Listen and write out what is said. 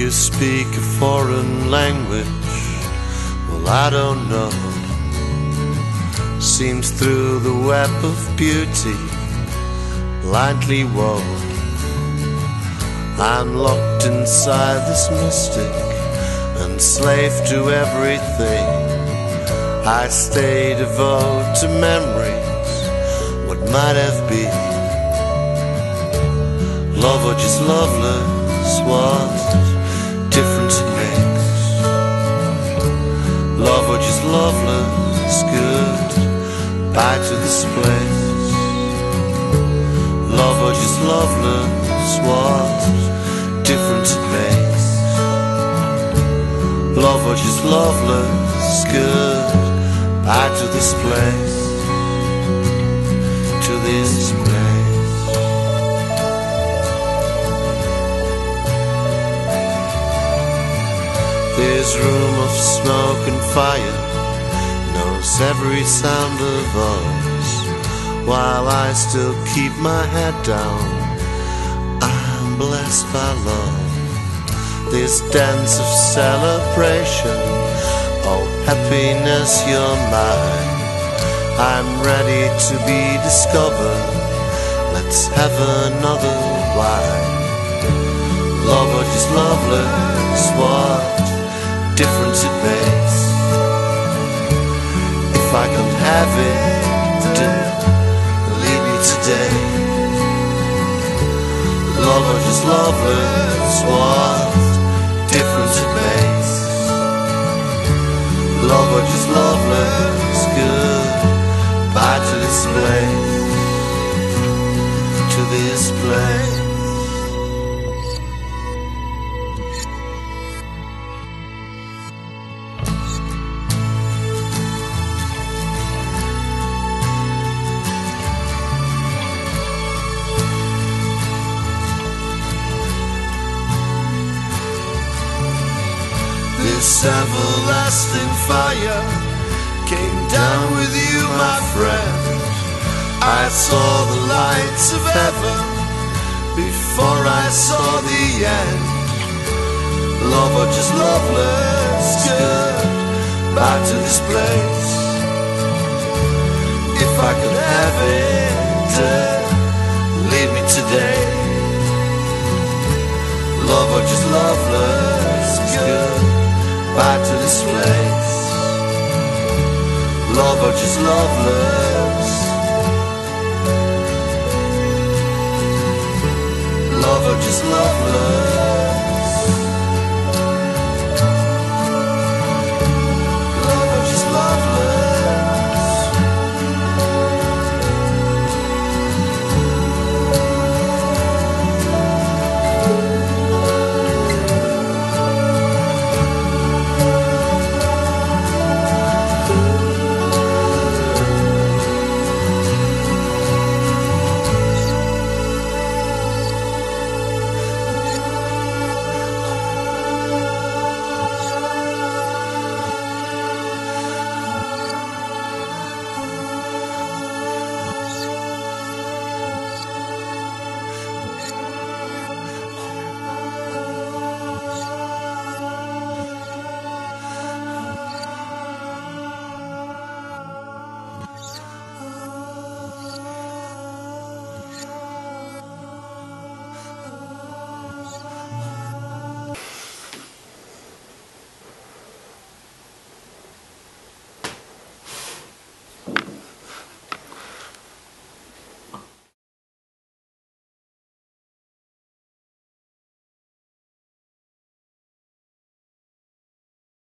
you speak a foreign language? Well, I don't know. Seems through the web of beauty, blindly wove, I'm locked inside this mystic, enslaved to everything. I stay devoted to memories, what might have been. Love or just loveless, what difference it makes. Love or just loveless, good bye to this place. Love or just loveless, what difference it makes. Love or just loveless, good bye to this place. To this place. This room of smoke and fire knows every sound of us. While I still keep my head down, I'm blessed by love. This dance of celebration, oh happiness, you're mine. I'm ready to be discovered, let's have another wine. Love or just loveless, what difference it makes. If I can't have it, leave me today. Love or just loveless, what difference it makes. Love or just loveless, good bye to this place. To this place. This everlasting fire came down with you, my friend. I saw the lights of heaven before I saw the end. Love or just loveless, good bye to this place. If I could have it, leave me today. Love or just loveless, good bye to this place. Love or just loveless. Love or just loveless.